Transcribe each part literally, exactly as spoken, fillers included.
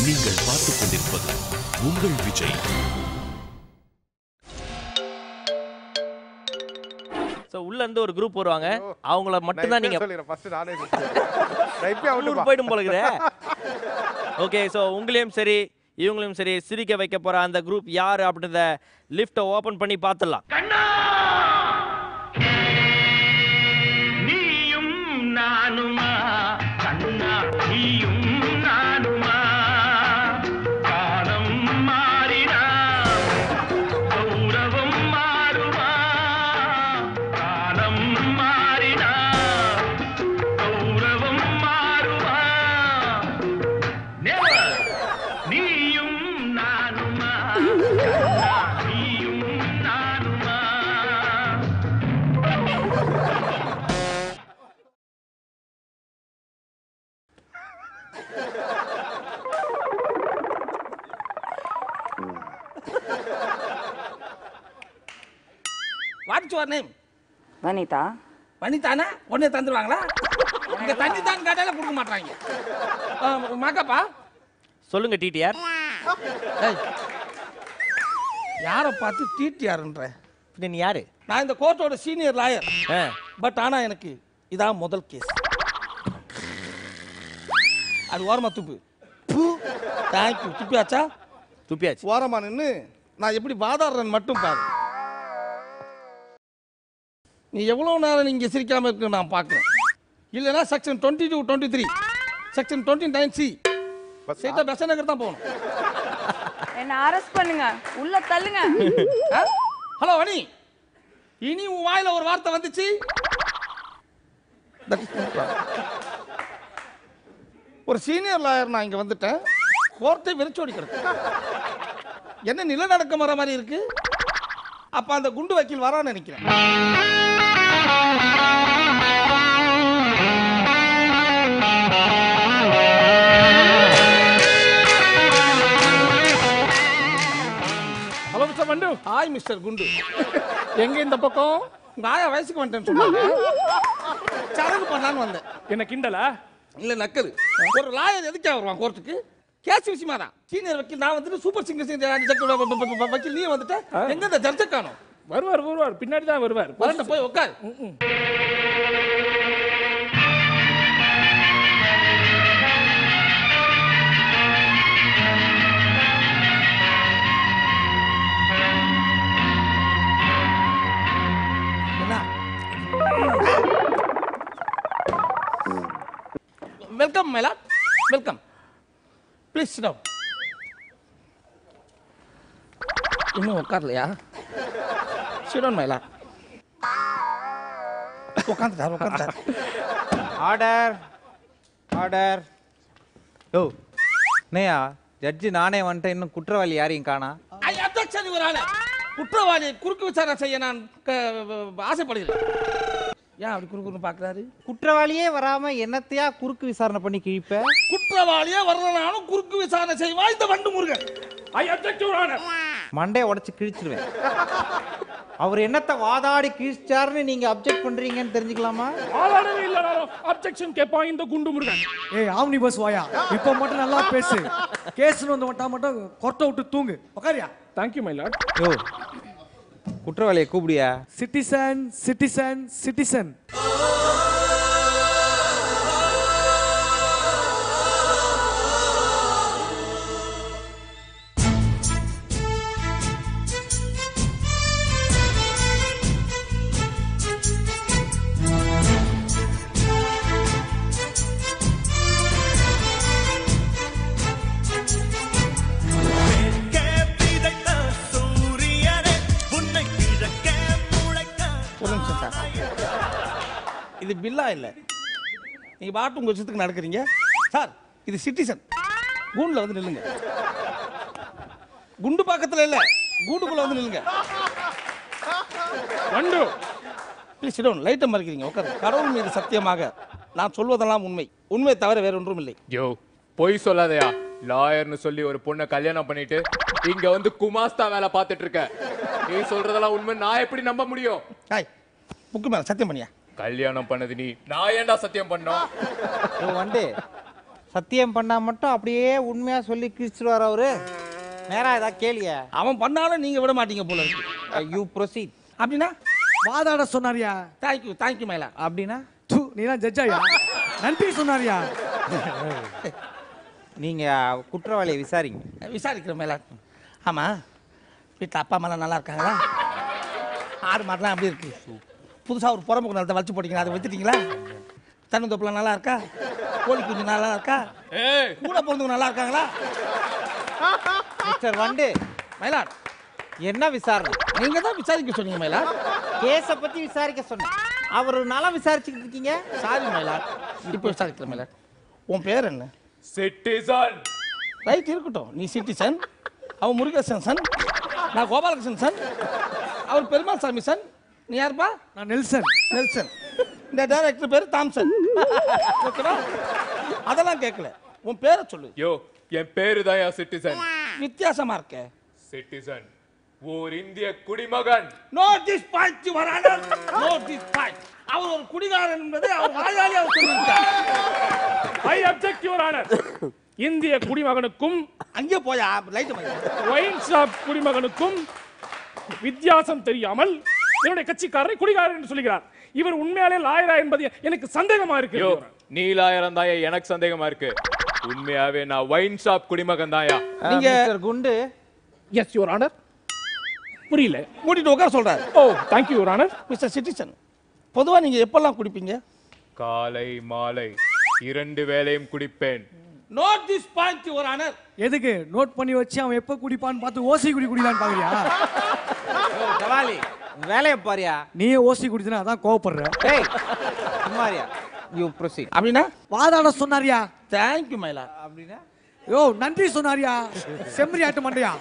நீங்கள் பார்த்துக் கொண்டிருப்பது உங்கள் விஜய். சோ உள்ள இருந்து ஒரு குரூப் வருவாங்க. அவங்கள மட்டும் தான் நீங்க சொல்லிர ஃபர்ஸ்ட் நானே ரைப்பே அவுட் போய்டும் போல இருக்குதே. ஓகே, சோ உங்களையும் சரி இவங்களையும் சரி சிரிக்க வைக்க போற அந்த குரூப் யாரு அப்படிங்கறத லிஃப்ட் ஓபன் பண்ணி பார்த்தலாம். கண்ணா நீயும் நானுமா, கண்ணா நீயும் நானுமா, காலம் மாறினா கௌரவம் மாறுமா, காலம் மாறினா கௌரவம் மாறுமா, நெவர் நீயும் நானுமா, கண்ணா நீயும் நானுமா. What's your name? வனிதா. வனிதானா? உடனே தந்துருவாங்களா? இங்க தண்ணி தான் கேட்டாலே கொடுக்க மாட்டாங்க. மாக்கப்பா சொல்லுங்க டிடிஆர். யாரை பார்த்து டிடிஆர்ன்ற? நீ யாரு? நான் இந்த கோர்ட்டோட சீனியர் லாயர். பட் ஆனா எனக்கு இதான் முதல் கேஸ். அது ஓரமா துப்பு. தேங்க்யூ. துப்பியாச்சா? துப்பியாச்சு. ஓரமா நின்று நான் எப்படி வாதாடுறேன்னு மட்டும் பாரு. நீ எவ்வளவு நேரம் நீங்க சிரிக்காம இருக்கு நான் பார்க்கிறேன். இல்லைன்னா section twenty two twenty three section twenty nine C சீட்டா பெச நகர் தான் போகணும். என்ன அரெஸ்ட் பண்ணுங்க, உள்ள தள்ளுங்க. ஹலோ வனி, இனி உன் வாயில ஒரு வார்த்தை வந்துச்சு ஒரு சீனியர் லாயர் நான் இங்க வந்துட்டேன். கோர்ட்டை வெறிச்சோடி கிடக்கு. என்ன நிலநடுக்கம் வர மாதிரி இருக்கு. அப்ப அந்த குண்டு வக்கீல் வரான்னு நினைக்கிறேன். ஹலோ மிஸ்டர் மண்டு. ஹாய் மிஸ்டர் குண்டு. எங்க இந்த பக்கம்? உங்க ஆயா வயசுக்கு வந்துட்டேன்னு சொன்னாங்க. சடங்கு பண்ணலான்னு வந்தேன். என்ன கிண்டலா? இல்ல நக்கல். ஒரு லாயர் எதுக்கே வருவான் கோர்ட்டுக்கு? கேஸ் விஷயமா தான். சீனியர் வக்கீல் நான் வந்துட்டு சூப்பர் சிங்கர் வக்கீல் நீ வந்துட்டு எங்க இந்த ஜட்ஜை காணோம்? வருவார் வருவார் பின்னாடி தான் வருவார். வரட்ட போய் உட்கார். Welcome mela, welcome. Please sit down. இன்னும் உட்காரலையா? சிட் டவுன் மேலா. உட்காந்துட்டார் உட்காந்துட்டார். Order order. ஓ நையா ஜட்ஜி நானே வந்துட்டேன். இன்னும் குற்றவாளி யாரையும் காணா. அப்ஜெக்ஷன் ஒரு ஆளு. குற்றவாளி குறுக்கு விசாரணை செய்ய நான் ஆசைப்படுகிறேன். ஏன் அப்படி குறுக்குன்னு பாக்குறாரு? குற்றவாளியே வராம என்னத்தையா குறுக்கு விசாரணை பண்ணி கிழிப்ப? குற்றவாளியே வரலனாலும் குறுக்கு விசாரணை செய்வா இந்த வண்டு Murugan. I object your honour. மண்டையை உடைச்சு கிழிச்சிருவேன். அவர் என்னத்தை வாதாடி கிழிச்சாருன்னு நீங்க அப்ஜெக்ட் பண்றீங்கன்னு தெரிஞ்சுக்கலாமா? வாதாடவே இல்லனாலும் அப்ஜெக்ஷன் கேட்பான் இந்த குண்டு முருகன். ஏய் ஆம்னி பஸ் வாயா, இப்போ மட்டும் நல்லா பேசு. கேஸ்னு வந்து வந்தா மட்டும் கொர்ட்ட விட்டு தூங்கு. உட்காரியா? Thank you my lord. யோ குற்றவாளியை கூப்பிடியா? Citizen citizen citizen. இது பில்லா இல்ல. நீங்க பாட்டு உங்க விஷயத்துக்கு நடக்கிறீங்க சார். இது சிட்டிசன். கூண்டுல வந்து நில்லுங்க. குண்டு பக்கத்துல இல்ல, கூண்டுக்குள்ள வந்து நில்லுங்க. வண்டு ப்ளீஸ் சிட் டவுன். லைட்டை மறைக்கிறீங்க. உட்காரு. கடவுள் மீது சத்தியமாக நான் சொல்வதெல்லாம் உண்மை, உண்மை தவிர வேற ஒன்றும் இல்லை. யோ பொய் சொல்லாதயா. லாயர்னு சொல்லி ஒரு பொண்ணை கல்யாணம் பண்ணிட்டு இங்க வந்து குமாஸ்தா வேலை பார்த்துட்டு இருக்க. நீ சொல்றதெல்லாம் உண்மை நான் எப்படி நம்ப முடியும்? ஹாய் புக்கு மேல சத்தியம் பண்ணியா? கல்யாணம் பண்ணது நீ, நான் ஏன்டா சத்தியம் பண்ணோம்? வண்டே சத்தியம் பண்ணா மட்டும் அப்படியே உண்மையா சொல்லி கிழிச்சிருவார் அவரு. நேரா ஏதாவது கேளிய. அவன் பண்ணாலும் நீங்க விட மாட்டீங்க போல இருக்கு. You proceed. அப்படின்னா வாதாட சொன்னாரியா? தேங்க்யூ தேங்க்யூ மேலா. அப்படின்னா தூ நீ தான் ஜட்ஜாயா? நன்றி சொன்னாரியா? நீங்க குற்றவாளியை விசாரிங்க. விசாரிக்கிற மேலா. ஆமா, வீட்டில் அப்பா அம்மாலாம் நல்லா இருக்காங்களா? ஆறு மாடலாம் அப்படி இருக்கு. புதுசாக ஒரு புறம்புக்கு நிலத்தை வச்சு போட்டீங்களா, அதை வச்சுட்டீங்களா? தென்னந்தோப்புலாம் நல்லா இருக்கா? கோழி குஞ்சு நல்லா இருக்கா? கூட பிறந்தவங்க நல்லா இருக்காங்களா? மிஸ்டர் வண்டு மயிலாட், என்ன விசாரணை? நீங்க தான் விசாரிக்க சொன்னீங்க மயிலாட். கேஸை பத்தி விசாரிக்க சொன்னேன். அவர் நல்லா விசாரிச்சுக்கிட்டு இருக்கீங்க. சாரி மயிலாட், இப்போ விசாரிக்கிற மயிலாட். உன் பேர் என்ன? சிட்டிசன். ரைட், இருக்கட்டும். நீ சிட்டிசன், அவன் முருகேசன் சன், நான் கோபாலகிருஷ்ணன் சன், அவர் பெருமாள் சாமி சன். நீ யாருப்பா? நான் நெல்சன். நெல்சன். இந்த டைரக்டர் பேரு தாம்சன். ஓகேவா? அதெல்லாம் கேட்கல, உன் பேரை சொல்லு. யோ, என் பேரு தான் சிட்டிசன். வித்தியாசமா இருக்க. சிட்டிசன், ஓர் இந்திய குடிமகன். Note this point your honour. Note this point. அவர் ஒரு குடிகாரன் என்பதை அவர் வாயாலே அவர் சொல்லிட்டார். I object your honour. இந்திய குடிமகனுக்கும் அங்கே போயா லைட் பண்ணு. ஒயின் ஷாப் குடிமகனுக்கும் வித்தியாசம் தெரியாமல் என்னுடைய கட்சிக்காரரை குடிகாரர் என்று சொல்கிறார். இவர் உண்மையாலே லாயரா என்பது எனக்கு சந்தேகமா இருக்கு. யோ, நீ லாயரம் தாயா? எனக்கு சந்தேகமா இருக்கு. உண்மையாவே நான் ஒயின் ஷாப் குடிமகன் தாயா? நீங்க மிஸ்டர் குண்டு. Yes your honour. புரியல. மூடிட்டு உட்கார சொல்றாரு. Oh, thank you your honour. Mister citizen, பொதுவா நீங்க எப்பெல்லாம் குடிப்பீங்க? காலை மாலை இரண்டு வேளையும் குடிப்பேன். Note this point your honour. எதுக்கு நோட் பண்ணி வச்சு அவன் எப்ப குடிப்பான்னு பார்த்து ஓசி குடி குடிலான்னு பாக்குறியா? கவாலி வேலையை பாரியா? நீயே ஓசி குடிச்சனா அதான் கோவப்படுற. ஏய் சும்மாரியா? You proceed. அப்படின்னா வாதாட சொன்னாரியா? Thank you Maila. அப்படின்னா யோ நன்றி சொன்னாரியா? செம்மறி ஆட்டு மண்டையா?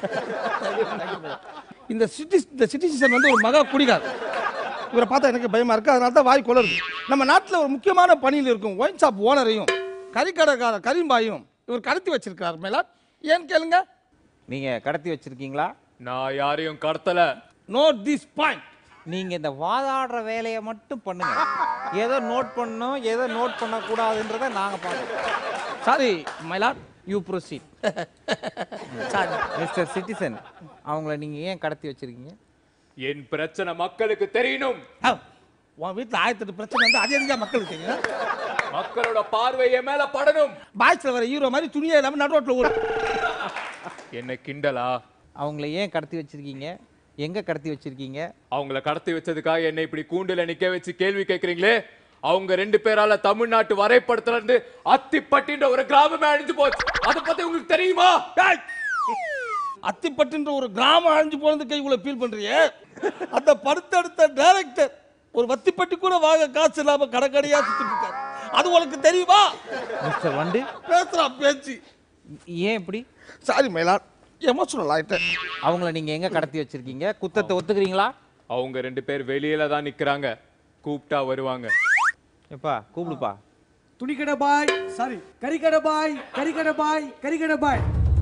இந்த சிட்டி இந்த சிட்டிசன் வந்து ஒரு மகா குடிகார். இவரை பார்த்தா எனக்கு பயமா இருக்கு, அதனால தான் வாய் கொலருது. நம்ம நாட்டில் ஒரு முக்கியமான பணியில் இருக்கும் ஒயின் ஷாப் ஓனரையும் கறிக்கடைக்கார கரீம்பாயும் இவர் கடத்தி வச்சிருக்கார் மேலா. ஏன் கேளுங்க. நீங்க கடத்தி வச்சிருக்கீங்களா? நான் யாரையும் கடத்தல. Note this point. நீங்க இந்த வாதாடுற வேலையை மட்டும் பண்ணுங்க. ஏதோ நோட் பண்ணணும், ஏதோ நோட் பண்ண கூடாதுன்றதை நாங்க பார்க்கறோம். Sorry milord. You proceed. Sorry mister citizen, அவங்கள நீங்க ஏன் கடத்தி வச்சிருக்கீங்க? என் பிரச்சனை மக்களுக்கு தெரியணும். உன் வீட்டில் ஆயிரத்தி எட்டு பிரச்சனை வந்து அது எதுங்க மக்களுக்கு தெரியும்? மக்களோட பார்வை என் மேல படணும். பாய்ஸ்ல வர ஹீரோ மாதிரி துணியே இல்லாம நடுரோட்ல ஓடும். என்ன கிண்டலா? அவங்கள ஏன் கடத்தி வச்சிருக்கீங்க? எங்க கடத்தி வச்சிருக்கீங்க? அவங்கள கடத்தி வச்சதுக்காக என்ன இப்படி கூண்டுல நிக்க வச்சு கேள்வி கேட்கறீங்களே? அவங்க ரெண்டு பேரால தமிழ்நாட்டு வரைபடத்துல இருந்து அத்திப்பட்டின்ற ஒரு கிராமமே அழிஞ்சு போச்சு. அதை பத்தி உங்களுக்கு தெரியுமா? அத்திப்பட்டுன்ற ஒரு கிராமம் அழிஞ்சு போனதுக்கு இவ்வளவு ஃபீல் பண்றியே? அந்த படுத்தெடுத்த டைரக்டர் ஒரு வத்திப்பட்டி கூட வாங்க காசு இல்லாம கடைக்கடையா சுத்திட்டு இருக்காரு. அது உனக்கு தெரியுமா? மிஸ்டர் வண்டு பேசுறா பேச்சு. ஏன் இப்படி? சாரி மயிலா, எமோஷனல் ஆயிட்டேன். அவங்கள நீங்க எங்க கடத்தி வச்சிருக்கீங்க? குத்தத்தை ஒத்துக்கிறீங்களா? அவங்க ரெண்டு பேர் வெளியில தான் நிக்கிறாங்க. கூப்பிட்டா வருவாங்க. எப்பா கூப்பிடுப்பா. துணிக்கடை பாய், சாரி கறிக்கடை பாய், கறிக்கடை பாய், கறிக்கடை பாய்.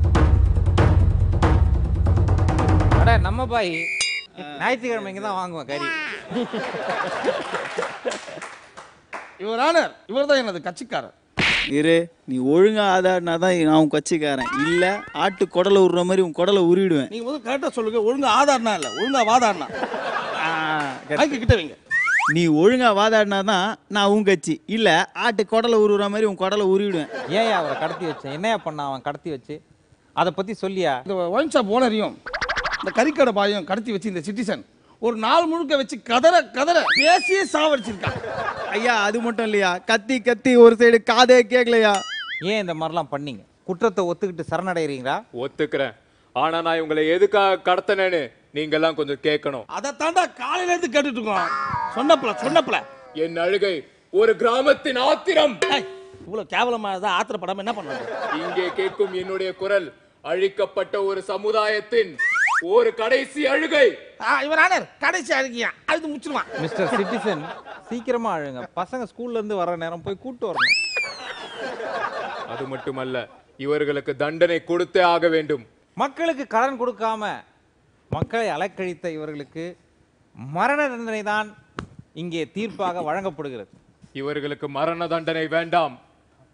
அட நம்ம பாய் ஞாயிற்றுக்கிழமை இங்க தான் வாங்குவேன் கறி. இவர் ஆனர், இவர் தான் எனது கட்சிக்காரர். இரு, நீ ஒழுங்கா ஆதாடினா தான் நான் உன் கட்சிக்காரன். இல்ல ஆட்டு குடலை உருற மாதிரி உன் குடலை உருவிடுவேன். நீங்க முதல்ல கரெக்டா சொல்லுங்க. ஒழுங்கா ஆதார்னா இல்ல, ஒழுங்கா வாதாடினா. மைக்கு கிட்ட வைங்க. நீ ஒழுங்கா வாதாடினா தான் நான் உன் கட்சி. இல்ல ஆட்டு குடலை உருவுற மாதிரி உன் குடலை உருவிடுவேன். ஏன் அவரை கடத்தி வச்சேன்? என்னையா பண்ண அவன் கடத்தி வச்சு? அதை பத்தி சொல்லியா? இந்த ஒயின் ஷாப் ஓனரையும் இந்த கறிக்கடை பாயும் கடத்தி வச்சு இந்த சிட்டிசன் ஒரு நாள் முழுக்க வச்சு கதற கதற பேசியே சாவடிச்சிருக்கான். ஐயா அது மட்டும் இல்லையா, கத்தி கத்தி ஒரு சைடு காதே கேட்கலையா? ஏன் இந்த மாதிரிலாம் பண்ணீங்க? குற்றத்தை ஒத்துக்கிட்டு சரணடைறீங்களா? ஒத்துக்கிறேன். ஆனா நான் உங்களை எதுக்காக கடத்தினேன்னு நீங்க எல்லாம் கொஞ்சம் கேட்கணும். அதை தாண்டா காலையில இருந்து கேட்டுட்டு இருக்கோம். சொன்னப்பல சொன்னப்பல என் அழுகை ஒரு கிராமத்தின் ஆத்திரம். இவ்வளவு கேவலமா தான் ஆத்திரப்படாம என்ன பண்ணாங்க? இங்கே கேட்கும் என்னுடைய குரல் அழிக்கப்பட்ட ஒரு சமுதாயத்தின் ஒரு கடைசி அழுகை. இவர் ஆனர் கடைசி அழுகியா அது முச்சிடுவான். மிஸ்டர் சிட்டிசன் சீக்கிரமா அழுங்க. பசங்க ஸ்கூல்ல இருந்து வர நேரம் போய் கூட்டு வரணும். அது மட்டுமல்ல, இவர்களுக்கு தண்டனை கொடுத்தே ஆக வேண்டும். மக்களுக்கு கடன் கொடுக்காம மக்களை அலைக்கழித்த இவர்களுக்கு மரண தண்டனை தான் இங்கே தீர்ப்பாக வழங்கப்படுகிறது. இவர்களுக்கு மரண தண்டனை வேண்டாம்.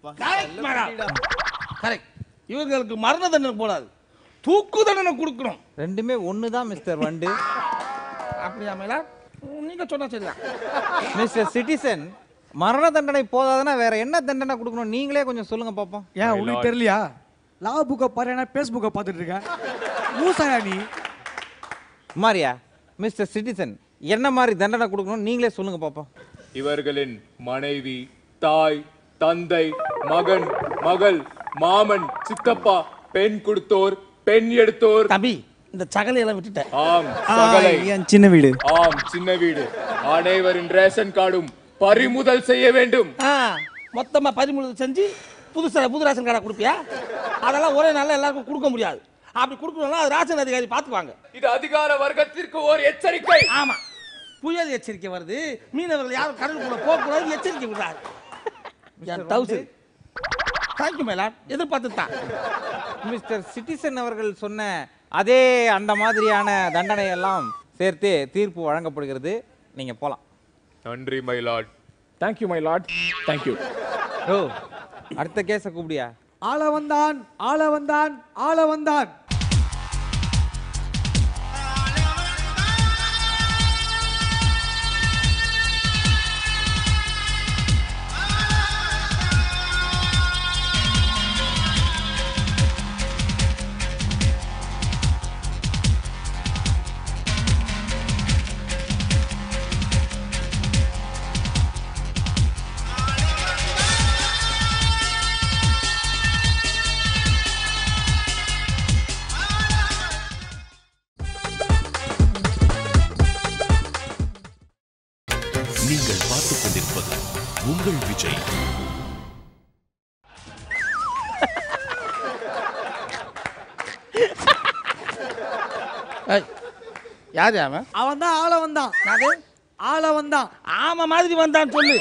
கரெக்ட். இவங்களுக்கு மரண தண்டனை போடாது, தூக்கு தண்டனை கொடுக்கணும். ரெண்டுமே ஒன்று தான் மிஸ்டர் வண்டு. அப்படியா மேலா? நீங்க சொன்னா சரிதான். மிஸ்டர் சிட்டிசன், மரண தண்டனை போதாதுன்னா வேற என்ன தண்டனை கொடுக்கணும் நீங்களே கொஞ்சம் சொல்லுங்க பாப்போம். ஏன் உனக்கு தெரியலையா? லா புக்கை பாரு, ஃபேஸ்புக்கை பார்த்துட்டு இருக்கேன். மூசாயா நீ? மாரியா மிஸ்டர் சிட்டிசன், என்ன மாதிரி தண்டனை கொடுக்கணும் நீங்களே சொல்லுங்க பாப்போம். இவர்களின் மனைவி, தாய், தந்தை, மகன், மகள், மாமன், சித்தப்பா, பெண் கொடுத்தோர், பெண் எடுத்தோர். தம்பி, இந்த சகலையெல்லாம் விட்டுட்டேன். ஆம் சகலை. சின்ன வீடு. ஆம் சின்ன வீடு. அனைவரின் ரேஷன் கார்டும் பறிமுதல் செய்ய வேண்டும். மொத்தமா பறிமுதல் செஞ்சு புதுசா புது ரேஷன் கார்டை கொடுப்பியா? அதெல்லாம் ஒரே நாள்ல எல்லாருக்கும் கொடுக்க முடியாது. அப்படி கொடுக்கணும்னா அது ரேஷன் அதிகாரி பார்த்துக்குவாங்க. இது அதிகார வர்க்கத்திற்கு ஒரு எச்சரிக்கை. ஆமா, புயல் எச்சரிக்கை வருது, மீனவர்கள் யாரும் கடலுக்குள்ள போகக்கூடாது எச்சரிக்கை விடுறாரு. தேங்க்யூ மேலாட், எதிர்பார்த்து தான். மிஸ்டர் சிட்டிசன் அவர்கள் சொன்ன அதே அந்த மாதிரியான தண்டனை எல்லாம் சேர்த்து தீர்ப்பு வழங்கப்படுகிறது. நீங்க போலாம். நன்றி my lord. Thank you my lord. Thank you. Oh, அடுத்த கேஸை கூப்பிடியா? ஆள வந்தான், ஆள வந்தான், ஆள வந்தான். நீங்கள் பார்த்துக் கொண்டிருப்பது உங்கள் விஜய். யாரு அவன்? அவன் தான் ஆள வந்தான். ஆள வந்தான். ஆமா மாதிரி வந்தான் சொல்லு.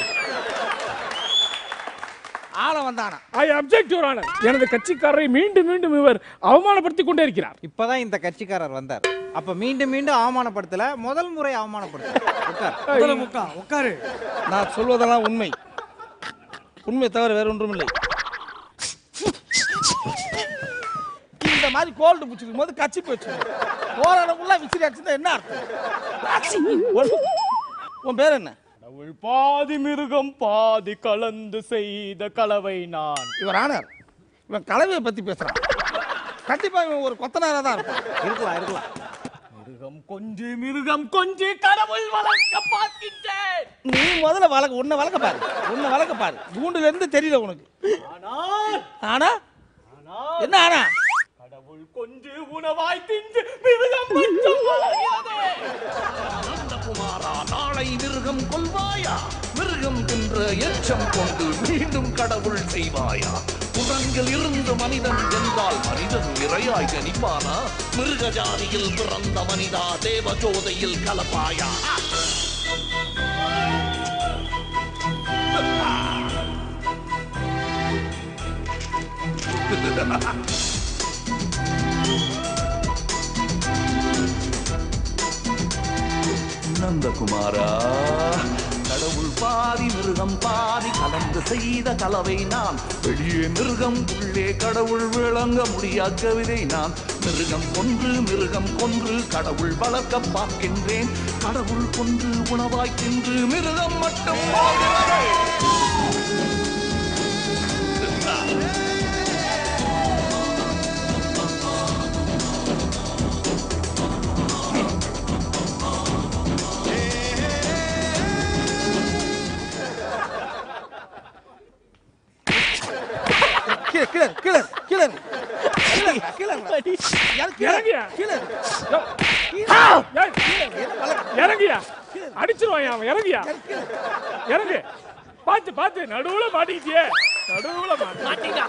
ஆள வந்தானா? I object your honour. எனது கட்சிக்காரரை மீண்டும் மீண்டும் இவர் அவமானப்படுத்திக் கொண்டே இருக்கிறார். இப்பதான் இந்த கட்சிக்காரர் வந்தார். அப்ப மீண்டும் மீண்டும் அவமானப்படுத்தல, முதல் முறை அவமானப்படுத்த. உட்காரு. நான் சொல்வதெல்லாம் உண்மை, உண்மை தவிர வேற ஒன்றும் இல்லை. இந்த மாதிரி கோல்டு பிடிச்சிருக்கும் போது கட்சி போச்சு போராடக்குள்ள விசிறி அடிச்சுதான் என்ன அர்த்தம்? உன் பேர் என்ன? பாதி மிருகம் பாதி கலந்து செய்த கலவை நான். இவர் ஆனார். இவன் கலவையை பத்தி பேசுறான். கண்டிப்பா இவன் ஒரு கொத்தனாரா தான் இருப்பான். இருக்கலாம் இருக்கலாம். மிருகம் கொஞ்சி மிருகம் கொஞ்சி கடவுள் வளர்க்க பார்க்கின்றேன். நீ முதல்ல வளர்க்க, உன்னை வளர்க்க பாரு, உன்னை வளர்க்க பாரு. கூண்டுல இருந்து தெரியல உனக்கு. ஆனா என்ன ஆனா? கடவுள் கொஞ்சி உணவாய் தின்று மிருகம் மட்டும் வளர்கிறது. குமாரா, நாளை மிருகம் கொள்வாயா? மிருகம் என்ற எச்சம் கொண்டு மீண்டும் கடவுள் செய்வாயா? குரங்கில் இருந்து மனிதன் என்றால் மனிதன் இறையாய் கணிப்பானா? மிருக ஜாதியில் பிறந்த மனிதா, தேவ ஜோதையில் கலப்பாயா? நந்தகுமாரா, கடவுள் பாதி மிருகம் பாதி கலந்து செய்த கலவை நான். வெளியே மிருகம் உள்ளே கடவுள் விளங்க முடியா கவிதை நான். மிருகம் கொன்று மிருகம் கொன்று கடவுள் வளர்க்க பார்க்கின்றேன். கடவுள் கொன்று உணவாய் தின்று மிருகம் மட்டும் இறங்கியா அடிச்சிருவான் அவன். இறங்கியா இறங்கு. பாத்து பாத்து நடுவுல மாட்டிக்கிட்டியே. நடுவுல மாட்டிக்கிட்டா.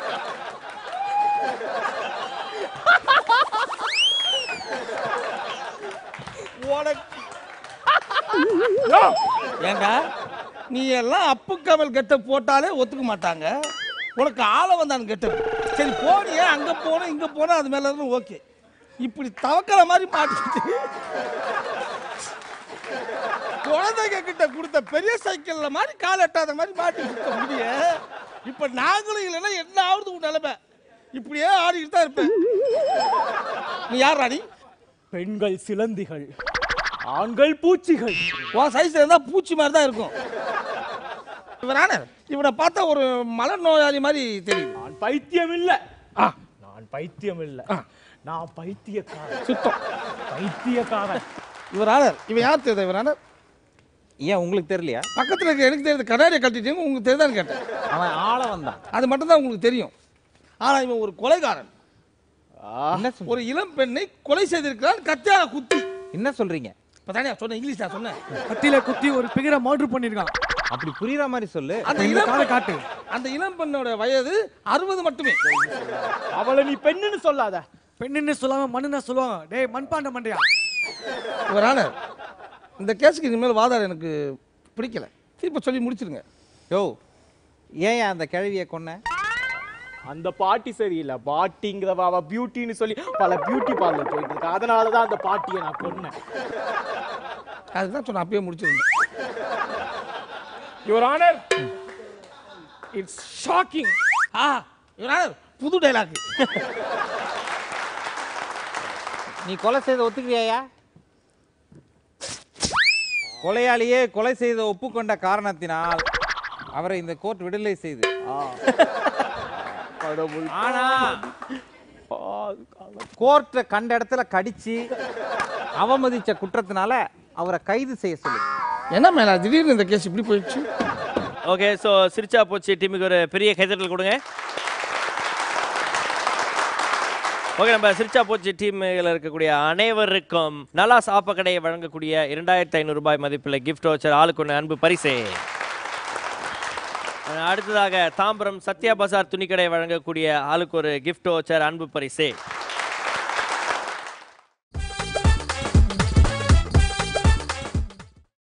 ஏண்டா நீ எல்லாம் அப்பு கமல் கெட்ட போட்டாலே ஒத்துக்க மாட்டாங்க. உனக்கு ஆள வந்தான் கெட்ட. சரி போனியே, அங்க போன இங்க போன அது மேல இருந்து ஓகே. இப்படி தவக்கிற மாதிரி மாட்டிக்கிட்டு குழந்தைங்க கிட்ட கொடுத்த பெரிய சைக்கிள்ல மாதிரி கால் எட்டாத மாதிரி மாட்டி சுத்த முடிய இப்ப நாங்களும் இல்லைன்னா என்ன ஆகுது உன் நிலைமை? இப்படியே ஆடிக்கிட்டு தான் இருப்பேன். நீ யார் ராணி? பெண்கள் சிலந்திகள், ஆண்கள் பூச்சிகள். உன் சைஸ்ல இருந்தா பூச்சி மாதிரி தான் இருக்கும். இவரான இவனை பார்த்தா ஒரு மலர் நோயாளி மாதிரி தெரியும். நான் பைத்தியம் இல்ல, நான் பைத்தியம் இல்ல, நான் பைத்தியக்காரன். சுத்தம் பைத்தியக்காரன். இவரான இவன் யார் தெரியுதா? இவரான ஏன் உங்களுக்கு தெரியலையா? பக்கத்துல இருக்க எனக்கு தெரியுது. கண்ணாடியை கட்டிட்டீங்க, உங்களுக்கு தெரியுதான்னு கேட்டேன். அவன் ஆள வந்தான். அது மட்டும் தான் உங்களுக்கு தெரியும். ஆனா இவன் ஒரு கொலைகாரன். என்ன சொல்- ஒரு இளம் பெண்ணை கொலை செய்திருக்கிறான் கத்தியால குத்தி. என்ன சொல்றீங்க? இப்ப தானே சொன்னேன், இங்கிலீஷ் நான் சொன்னேன். கத்தியில குத்தி ஒரு பிகரை மர்டர் பண்ணிருக்கான். அப்படி புரியுற மாதிரி சொல்லு. அந்த இந்த இளம் காலை பெண்- காட்டு. அந்த இளம் பெண்ணோட வயது அறுபது மட்டுமே. அவளை நீ பெண்ணுன்னு சொல்லாத. பெண்ணுன்னு சொல்லாம மண்ணுன்னு சொல்லுவாங்க. டேய் மண்பாண்ட மண்டையா. இவரான இந்த கேஸுக்கு இனிமேல் வாதாட எனக்கு பிடிக்கல. திருப்ப சொல்லி முடிச்சிருங்க. யோ, ஏன் அந்த கிழவியை கொன்ன? அந்த பாட்டி சரியில்லை. பாட்டிங்கிறவ அவ பியூட்டின்னு சொல்லி பல பியூட்டி பார்லர் போயிட்டு இருக்கா. அதனாலதான் அந்த பாட்டியை நான் கொன்னேன். அதுதான் சொன்ன, அப்பயே முடிச்சிருங்க. Your honour, it's shocking. ஆ இவரான புது டைலாக். நீ கொலை செய்த ஒத்துக்கிறியா? கொலையாளியே கொலை செய்த ஒப்புக்கொண்ட காரணத்தினால் அவரை இந்த கோர்ட் விடுதலை செய்து. ஆனா கோர்ட்டை கண்ட இடத்துல கடிச்சு அவமதிச்ச குற்றத்தினால அவரை கைது செய்ய சொல்லு. என்ன மேல திடீர்னு இந்த கேஸ் இப்படி போயிடுச்சு? ஓகே, ஸோ சிரிச்சா போச்சு டீமுக்கு ஒரு பெரிய கைதட்டல் கொடுங்க. ஓகே, நம்ம சிரிச்சா போச்சு டீமில் இருக்கக்கூடிய அனைவருக்கும் நல்லா சாப்பக்கடையை வழங்கக்கூடிய இரண்டாயிரத்தி ஐநூறு ரூபாய் மதிப்புள்ள கிஃப்ட் வச்சர் ஆளுக்கு ஒன்று அன்பு பரிசே. அடுத்ததாக தாம்பரம் சத்யா பசார் துணிக்கடை வழங்கக்கூடிய ஆளுக்கு ஒரு கிஃப்ட் வச்சர் அன்பு பரிசே.